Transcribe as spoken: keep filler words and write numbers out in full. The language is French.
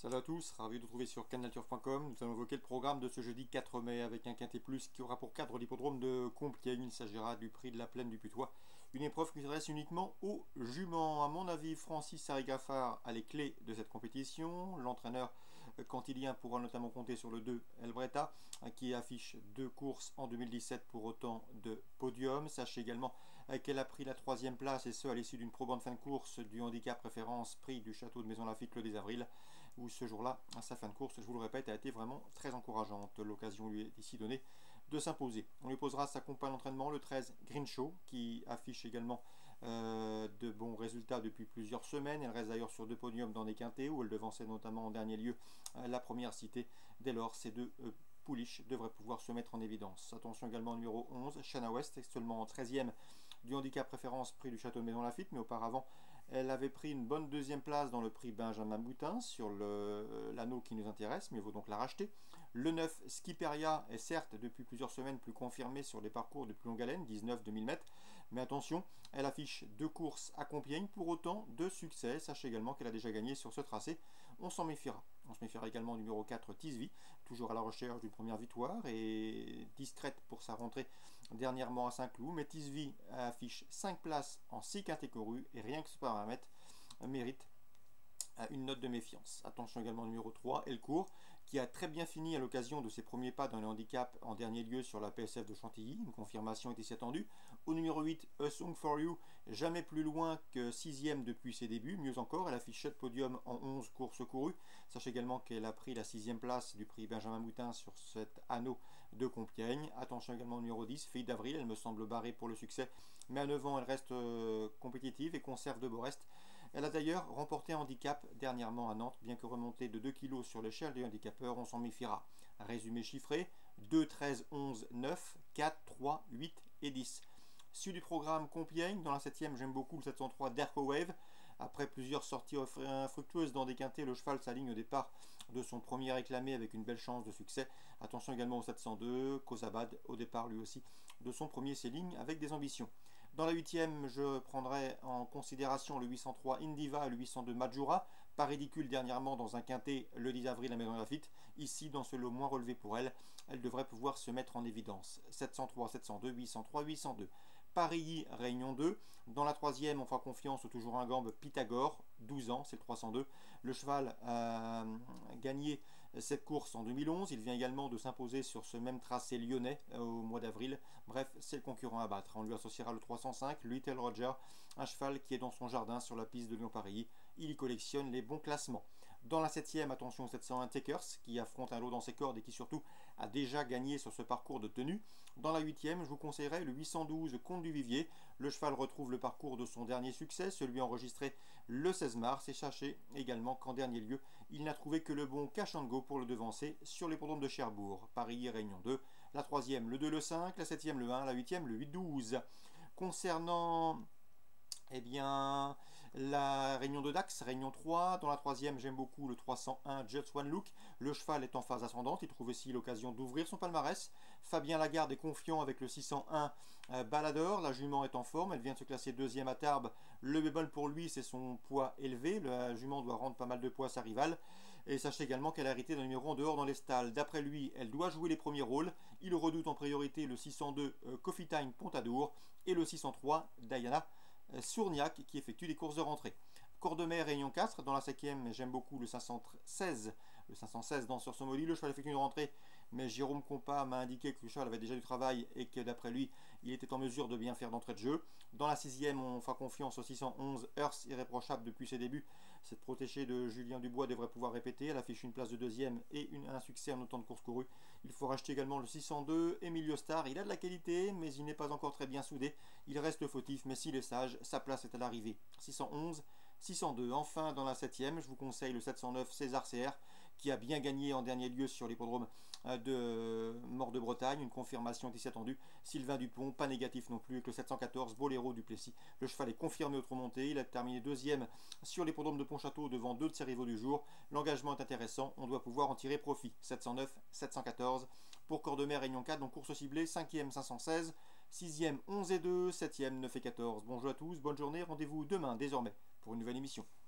Salut à tous, ravi de vous retrouver sur canalturf point com. Nous allons évoquer le programme de ce jeudi quatre mai avec un quintet plus qui aura pour cadre l'hippodrome de Compiègne. Il s'agira du prix de la plaine du Putois. Une épreuve qui s'adresse uniquement aux juments. À mon avis, Francis Harry-Gaffard a les clés de cette compétition. L'entraîneur cantilien pourra notamment compter sur le deux Elbretta qui affiche deux courses en deux mille dix-sept pour autant de podium. Sachez également qu'elle a pris la troisième place et ce à l'issue d'une probante fin de course du handicap référence prix du château de Maison-Lafitte le dix avril, où ce jour-là, à sa fin de course, je vous le répète, a été vraiment très encourageante. L'occasion lui est ici donnée de s'imposer. On lui posera sa compagne d'entraînement, le treize Grinchot, qui affiche également euh, de bons résultats depuis plusieurs semaines. Elle reste d'ailleurs sur deux podiums dans des quintets, où elle devançait notamment en dernier lieu euh, la première citée. Dès lors, ces deux euh, pouliches devraient pouvoir se mettre en évidence. Attention également au numéro onze, Shanna West, actuellement en treizième du handicap référence prix du château de Maison-Lafitte, mais auparavant elle avait pris une bonne deuxième place dans le prix Benjamin Boutin sur l'anneau qui nous intéresse, mais il vaut donc la racheter. Le neuf Skiperia est certes depuis plusieurs semaines plus confirmé sur les parcours de plus longue haleine, dix-neuf deux mille mètres, mais attention, elle affiche deux courses à Compiègne, pour autant de succès. Sachez également qu'elle a déjà gagné sur ce tracé, on s'en méfiera. On se méfiera également au numéro quatre Tisvi, toujours à la recherche d'une première victoire et discrète pour sa rentrée dernièrement à Saint-Cloud, mais Tisvi affiche cinq places en six catégories et rien que ce paramètre mérite une note de méfiance. Attention également au numéro trois, Elcourt, qui a très bien fini à l'occasion de ses premiers pas dans le handicap en dernier lieu sur la P S F de Chantilly. Une confirmation était ici attendue. Au numéro huit, A Song for You, jamais plus loin que sixième depuis ses débuts. Mieux encore, elle affiche sept podiums en onze courses courues. Sachez également qu'elle a pris la sixième place du prix Benjamin Boutin sur cet anneau de Compiègne. Attention également au numéro dix, Fille d'Avril, elle me semble barrée pour le succès, mais à neuf ans, elle reste euh, compétitive et conserve de beaux restes. Elle a d'ailleurs remporté un handicap dernièrement à Nantes, bien que remontée de deux kilos sur l'échelle des handicapeurs, on s'en méfiera. Résumé chiffré, deux, treize, onze, neuf, quatre, trois, huit et dix. Suite du programme Compiègne, dans la septième, j'aime beaucoup le sept cent trois d'Erco Wave. Après plusieurs sorties infructueuses dans des quintets, le cheval s'aligne au départ de son premier réclamé avec une belle chance de succès. Attention également au sept cent deux, Kozabad, au départ lui aussi de son premier s'aligne avec des ambitions. Dans la huitième, je prendrai en considération le huit cent trois Indiva et le huit cent deux Majura, pas ridicule dernièrement dans un quintet le dix avril à Maison-Lafitte. Ici, dans ce lot moins relevé pour elle, elle devrait pouvoir se mettre en évidence. sept cent trois, sept cent deux, huit cent trois, huit cent deux. Paris Réunion deux. Dans la troisième, on fera confiance au toujours un gambe Pythagore, douze ans, c'est le trois cent deux. Le cheval a gagné cette course en deux mille onze. Il vient également de s'imposer sur ce même tracé lyonnais au mois d'avril. Bref, c'est le concurrent à battre. On lui associera le trois cent cinq, Little Roger, un cheval qui est dans son jardin sur la piste de Lyon-Paris. Il y collectionne les bons classements. Dans la septième, attention au sept cent un Takers, qui affronte un lot dans ses cordes et qui surtout a déjà gagné sur ce parcours de tenue. Dans la huitième, je vous conseillerais le huit cent douze Comte du Vivier. Le cheval retrouve le parcours de son dernier succès, celui enregistré le seize mars. Et sachez également qu'en dernier lieu, il n'a trouvé que le bon Cash and Go pour le devancer sur l'hippodrome de Cherbourg. Paris Réunion deux. La troisième, le deux, le cinq. La septième, le un. La huitième, le huit douze. Concernant Eh bien, la réunion de Dax, réunion trois. Dans la troisième, j'aime beaucoup le trois cent un Just One Look. Le cheval est en phase ascendante. Il trouve aussi l'occasion d'ouvrir son palmarès. Fabien Lagarde est confiant avec le six cent un euh, Balador. La jument est en forme. Elle vient de se classer deuxième à Tarbes. Le bémol pour lui, c'est son poids élevé. La jument doit rendre pas mal de poids à sa rivale. Et sachez également qu'elle a hérité d'un numéro en dehors dans les stalles. D'après lui, elle doit jouer les premiers rôles. Il redoute en priorité le six cent deux euh, Coffee Time Pontadour et le six cent trois Diana Sourniac qui effectue des courses de rentrée. Cordemer Réunion quatre. Dans la cinquième, j'aime beaucoup le cinq cent seize. Le cinq cent seize dans sur Somoli. Le cheval effectue une rentrée, mais Jérôme Compas m'a indiqué que le cheval avait déjà du travail et que d'après lui, il était en mesure de bien faire d'entrée de jeu. Dans la sixième, on fera confiance au six cent onze Earth, irréprochable depuis ses débuts. Cette protégée de Julien Dubois devrait pouvoir répéter. Elle affiche une place de deuxième et une, un succès en autant de courses courues. Il faut racheter également le six cent deux Emilio Star. Il a de la qualité, mais il n'est pas encore très bien soudé. Il reste fautif, mais s'il est sage, sa place est à l'arrivée. six cent onze, six cent deux. Enfin, dans la septième, je vous conseille le sept cent neuf César C R, qui a bien gagné en dernier lieu sur l'hippodrome de Mort de Bretagne. Une confirmation est ici attendue. Sylvain Dupont, pas négatif non plus, avec le sept cent quatorze Boléro du Plessis. Le cheval est confirmé autre montée. Il a terminé deuxième sur l'hippodrome de Pontchâteau devant deux de ses rivaux du jour. L'engagement est intéressant. On doit pouvoir en tirer profit. sept cent neuf, sept cent quatorze pour Cordemer Réunion quatre. Donc course ciblée. cinquième cinq cent seize. sixième onze et deux. septième neuf et quatorze. Bonjour à tous. Bonne journée. Rendez-vous demain désormais pour une nouvelle émission.